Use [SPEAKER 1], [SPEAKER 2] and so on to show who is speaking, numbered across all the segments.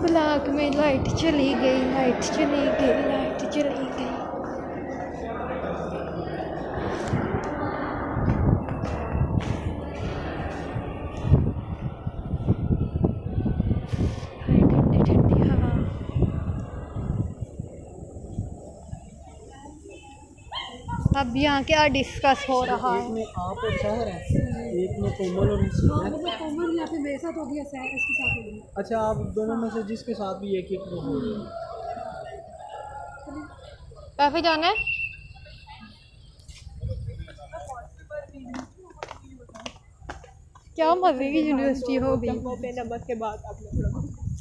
[SPEAKER 1] Block में light चली गई, लाइट चली गई, लाइट चली गई। ठंडी ठंडी हवा। अब यहाँ क्या डिस्कस हो रहा है?
[SPEAKER 2] एक में आप और शहर है, एक में कोमल और
[SPEAKER 3] कोमल यहाँ पे मेरे साथ हो गया, शहर इसके साथ हो गया।
[SPEAKER 2] अच्छा, आप दोनों में से जिसके साथ भी एक एक हो गया।
[SPEAKER 1] कैफे जाना है? क्या मजे की यूनिवर्सिटी होगी।
[SPEAKER 3] नंबर के बाद आप लोग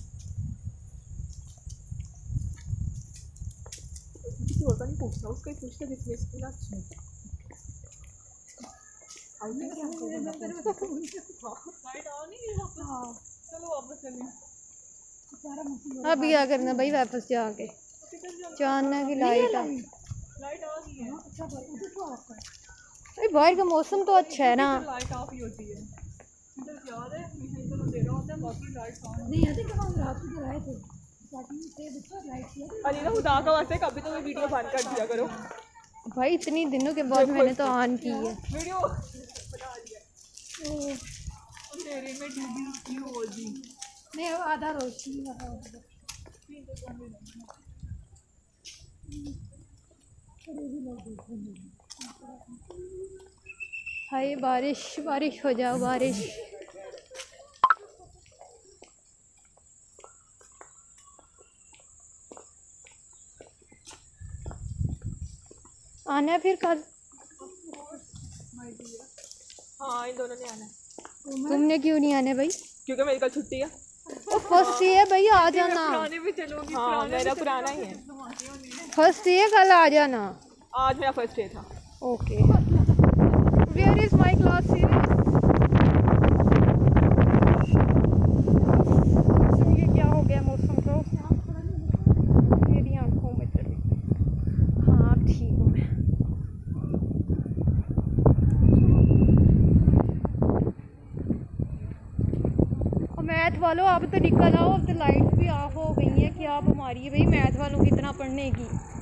[SPEAKER 3] किसी और का नहीं पूछना, उसका ही पूछना जिसमें इसकी ना
[SPEAKER 1] अब क्या करना भाई, वापस जाके जानना की लाइट आ गई है। अरे बाहर का मौसम तो अच्छा है ना।
[SPEAKER 3] लाइट ऑफ ही होती है। याद है दे रहा होता है, बाकी लाइट नहीं आती। कब हम रात को आए थे अरे ना खुदा का वास्ते कभी तो वीडियो बंद कर दिया करो
[SPEAKER 1] भाई, इतनी दिनों के बाद मैंने तो ऑन की है
[SPEAKER 3] वीडियो बना दिया। तेरे में डूबी हो जी नहीं, आधा रोशनी
[SPEAKER 1] हाय बारिश बारिश हो जाओ बारिश। आना है फिर कल?
[SPEAKER 3] हाँ, इन दोनों ने आना है।
[SPEAKER 1] तुमने क्यों नहीं आने भाई?
[SPEAKER 3] क्योंकि मेरी कल छुट्टी है।
[SPEAKER 1] फर्स्ट डे है भाई, आ जाना।
[SPEAKER 3] हाँ, मेरा पुराना ही है।
[SPEAKER 1] फर्स्ट डे है, कल आ जाना।
[SPEAKER 3] आज मेरा फर्स्ट डे था।
[SPEAKER 1] Okay. Where is my class series? ये क्या हो गया मौसम को? मेरी आंखों में चली। हाँ ठीक हूँ मैं। मैथ वालों आप तो निकल आओ, अब तो लाइट्स भी ऑफ हो गई हैं। क्या बीमारी है भाई मैथ वालों की इतना पढ़ने की?